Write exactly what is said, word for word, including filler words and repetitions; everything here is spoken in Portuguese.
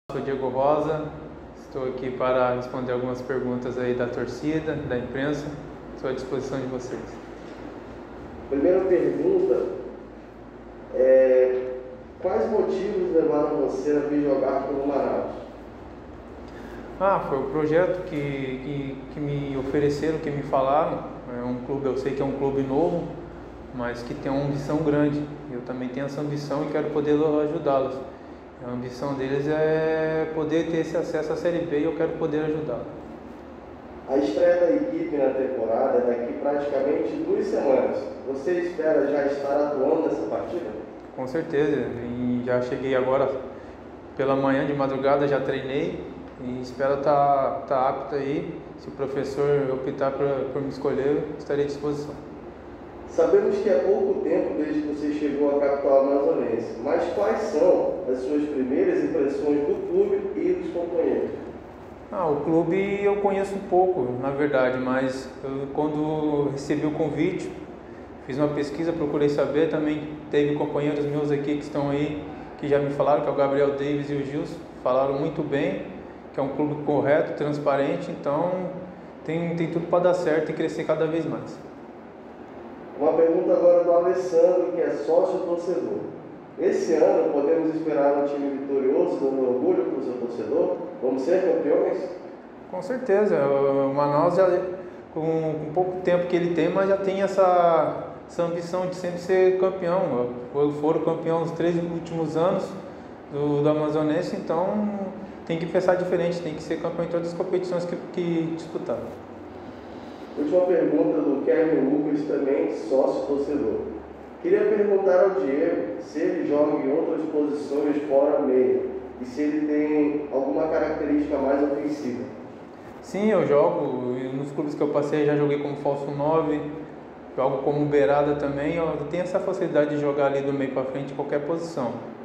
Sou Diego Rosa, estou aqui para responder algumas perguntas aí da torcida, da imprensa. Estou à disposição de vocês. Primeira pergunta é: quais motivos levaram você a vir jogar pelo Manaus? Ah, foi o projeto que, que, que me ofereceram, que me falaram. É um clube, eu sei que é um clube novo, mas que tem uma ambição grande. Eu também tenho essa ambição e quero poder ajudá-los. A ambição deles é poder ter esse acesso à Série B e eu quero poder ajudá-los. A estreia da equipe na temporada é daqui praticamente duas semanas. Você espera já estar atuando nessa partida? Com certeza, e já cheguei agora pela manhã, de madrugada, já treinei e espero estar tá, tá apto aí. Se o professor optar por, por me escolher, estarei à disposição. Sabemos que há pouco tempo desde que você chegou à capital amazonense, mas quais são as suas primeiras impressões do clube e dos companheiros? Ah, o clube eu conheço um pouco, na verdade, mas eu, quando recebi o convite, fiz uma pesquisa, procurei saber, também teve companheiros meus aqui que estão aí, que já me falaram, que é o Gabriel Davis e o Gilson, falaram muito bem, que é um clube correto, transparente, então tem, tem tudo para dar certo e crescer cada vez mais. Uma pergunta agora do Alessandro, que é sócio torcedor. Esse ano podemos esperar um time vitorioso, dando orgulho para o seu torcedor? Vamos ser campeões? Com certeza, o Manaus já, com, com pouco tempo que ele tem, mas já tem essa, essa ambição de sempre ser campeão. Foram campeão nos três últimos anos do, do Amazonense, então tem que pensar diferente, tem que ser campeão em todas as competições que, que disputaram. Última pergunta do Kevin Lucas, também sócio torcedor. Queria perguntar ao Diego se ele joga em outras posições fora meia e se ele tem alguma característica mais ofensiva. Sim, eu jogo. Nos clubes que eu passei, já joguei como falso nove, jogo como beirada também. Eu tenho essa facilidade de jogar ali do meio para frente em qualquer posição.